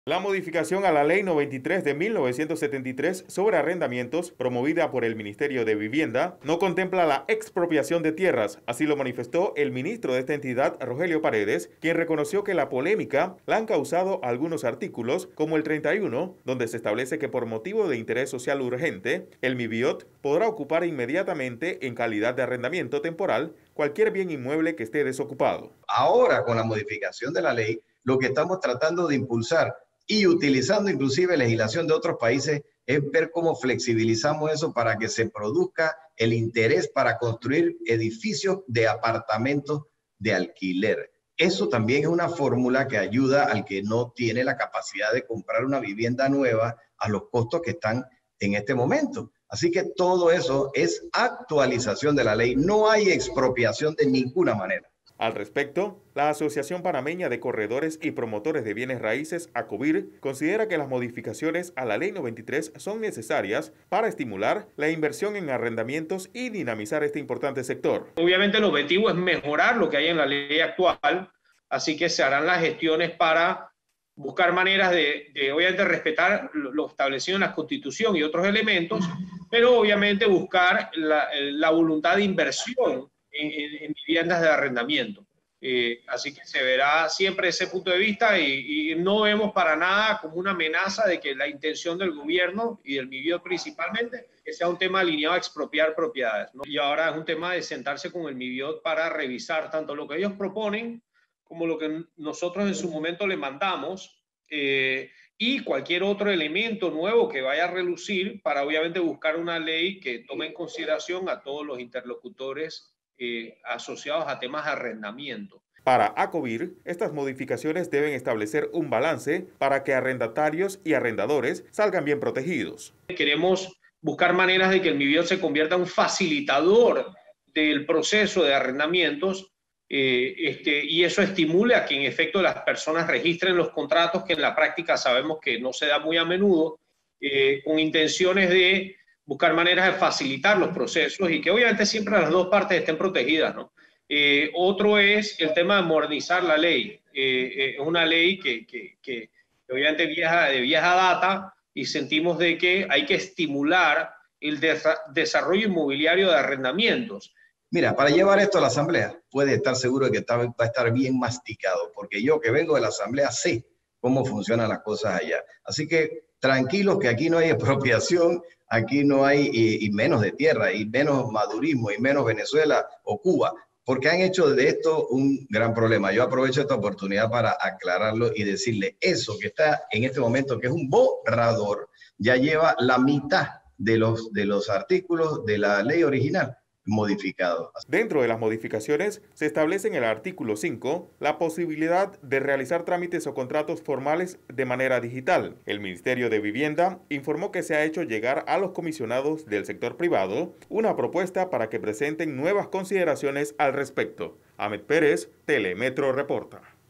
La modificación a la Ley 93 de 1973 sobre arrendamientos, promovida por el Ministerio de Vivienda, no contempla la expropiación de tierras. Así lo manifestó el ministro de esta entidad, Rogelio Paredes, quien reconoció que la polémica la han causado algunos artículos, como el 31, donde se establece que por motivo de interés social urgente, el MIBIOT podrá ocupar inmediatamente en calidad de arrendamiento temporal cualquier bien inmueble que esté desocupado. Ahora, con la modificación de la ley, lo que estamos tratando de impulsar y utilizando inclusive legislación de otros países es ver cómo flexibilizamos eso para que se produzca el interés para construir edificios de apartamentos de alquiler. Eso también es una fórmula que ayuda al que no tiene la capacidad de comprar una vivienda nueva a los costos que están en este momento. Así que todo eso es actualización de la ley. No hay expropiación de ninguna manera. Al respecto, la Asociación Panameña de Corredores y Promotores de Bienes Raíces, ACOBIR, considera que las modificaciones a la Ley 93 son necesarias para estimular la inversión en arrendamientos y dinamizar este importante sector. Obviamente el objetivo es mejorar lo que hay en la ley actual, así que se harán las gestiones para buscar maneras de obviamente respetar lo establecido en la Constitución y otros elementos, pero obviamente buscar la voluntad de inversión en viviendas de arrendamiento. Así que se verá siempre ese punto de vista y no vemos para nada como una amenaza de que la intención del gobierno y del MIBIOT principalmente que sea un tema alineado a expropiar propiedades, ¿no? Y ahora es un tema de sentarse con el MIBIOT para revisar tanto lo que ellos proponen como lo que nosotros en su momento le mandamos y cualquier otro elemento nuevo que vaya a relucir para obviamente buscar una ley que tome en consideración a todos los interlocutores asociados a temas de arrendamiento. Para ACOBIR, estas modificaciones deben establecer un balance para que arrendatarios y arrendadores salgan bien protegidos. Queremos buscar maneras de que el MIBIOT se convierta en un facilitador del proceso de arrendamientos y eso estimule a que en efecto las personas registren los contratos que en la práctica sabemos que no se da muy a menudo, con intenciones de buscar maneras de facilitar los procesos y que obviamente siempre las dos partes estén protegidas, ¿no? Otro es el tema de modernizar la ley. Es una ley que obviamente de vieja data y sentimos de que hay que estimular el desarrollo inmobiliario de arrendamientos. Mira, para llevar esto a la Asamblea, puede estar seguro de que va a estar bien masticado, porque yo que vengo de la Asamblea sé cómo funcionan las cosas allá. Así que tranquilos que aquí no hay expropiación, aquí no hay, y menos de tierra, y menos madurismo, y menos Venezuela o Cuba, porque han hecho de esto un gran problema. Yo aprovecho esta oportunidad para aclararlo y decirle eso que está en este momento, que es un borrador, ya lleva la mitad de los artículos de la ley original modificado. Dentro de las modificaciones se establece en el artículo 5 la posibilidad de realizar trámites o contratos formales de manera digital. El Ministerio de Vivienda informó que se ha hecho llegar a los comisionados del sector privado una propuesta para que presenten nuevas consideraciones al respecto. Ahmed Pérez, Telemetro reporta.